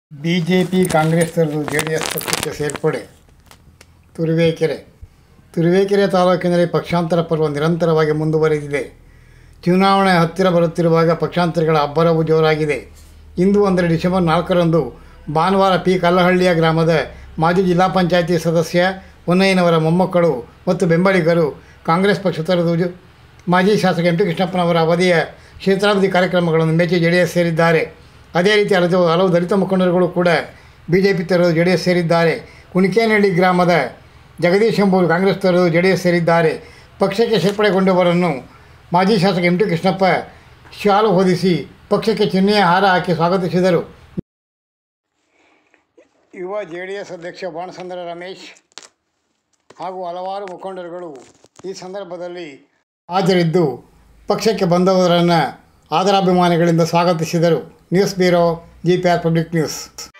BJP Congress ತೊರೆದು JDS ಪಕ್ಷಕ್ಕೆ ಸೇರ್ಪಡೆ. ತುರುವೇಕೆರೆ ತಾಲೂಕಿನಲ್ಲಿ ಪಕ್ಷಾಂತರ ಪರ್ವ ನಿರಂತರವಾಗಿ ಮುಂದುವರೆದಿದೆ. ಚುನಾವಣೆ ಹತ್ತಿರ ಬರುತ್ತಿರುವಾಗ ಪಕ್ಷಾಂತರಗಳ ಅಬ್ಬರವು ಜೋರಾಗಿದೆ. ಇಂದು ಅಂದರೆ ಡಿಸೆಂಬರ್ 4ರಂದು ಭಾನುವಾರ ಪಿ. ಕಲ್ಲಹಳ್ಳಿಯ ಗ್ರಾಮದ ಮಾಜಿ ಜಿಲ್ಲಾ ಪಂಚಾಯಿತಿ ಸದಸ್ಯ ಹೊನ್ನಯ್ಯನವರ ಮೊಮ್ಮಕ್ಕಳು ಮತ್ತು ಬೆಂಬಲಿಗರು ಕಾಂಗ್ರೆಸ್ ಪಕ್ಷ ತೊರೆದು ಮಾಜಿ ಶಾಸಕ ಎಂ. ಟಿ. ಕೃಷ್ಣಪ್ಪನವರ ಅವಧಿಯ ಕ್ಷೇತ್ರಾಭಿವೃದ್ಧಿ ಕಾರ್ಯಕ್ರಮಗಳನ್ನು ಮೆಚ್ಚಿ ಜೆಡಿಎಸ್ ಸೇರಿದ್ದಾರೆ. ಅದೇ ರೀತಿ ಹಲವು ದಲಿತ ಮುಖಂಡರುಗಳು ಕೂಡ ಬಿಜೆಪಿ ತೊರೆದು ಜೆಡಿಎಸ್ ಸೇರಿದ್ದಾರೆ. ಕುಣಿಕೇನಹಳ್ಳಿ ಗ್ರಾಮದ ಜಗದೀಶ್ ಎಂಬುವರು ಕಾಂಗ್ರೆಸ್ ತೊರೆದು ಜೆಡಿಎಸ್ ಸೇರಿದ್ದಾರೆ. ಪಕ್ಷಕ್ಕೆ ಸೇರ್ಪಡೆಗೊಂಡವರನ್ನು ಮಾಜಿ ಶಾಸಕ ಎಂ. ಟಿ. ಕೃಷ್ಣಪ್ಪ ಶಾಲು ಹೊದಿಸಿ ಪಕ್ಷಕ್ಕೆ ಚಿಹ್ನೆಯ ಹಾರ ಹಾಕಿ ಸ್ವಾಗತಿಸಿದರು. ಯುವ ಜೆಡಿಎಸ್ ಅಧ್ಯಕ್ಷ ಬಾಣಸಂದ್ರ ರಮೇಶ್ ಹಾಗೂ ಹಲವಾರು ಮುಖಂಡರುಗಳು ಈ ಸಂದರ್ಭದಲ್ಲಿ ಹಾಜರಿದ್ದು ಪಕ್ಷಕ್ಕೆ ಬಂದವರನ್ನು ಆದರಾಭಿಮಾನಿಗಳಿಂದ ಸ್ವಾಗತಿಸಿದರು. News bureau, GPR public news.